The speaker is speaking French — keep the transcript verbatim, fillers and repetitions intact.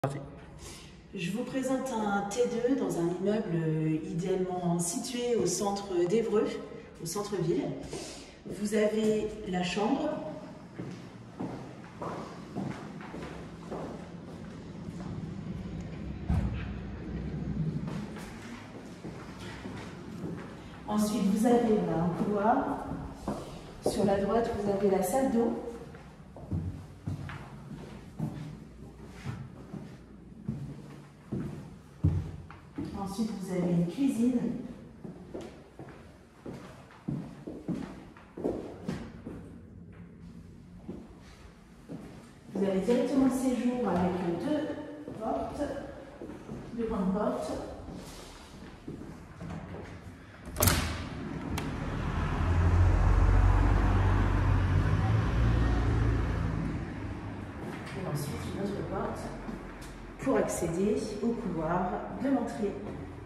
Parti. Je vous présente un T deux dans un immeuble idéalement situé au centre d'Évreux, au centre-ville. Vous avez la chambre, ensuite vous avez un couloir, sur la droite vous avez la salle d'eau. Ensuite, vous avez une cuisine. Vous avez directement le séjour avec deux portes, deux grandes portes. Et ensuite, une autre porte pour accéder au couloir de l'entrée.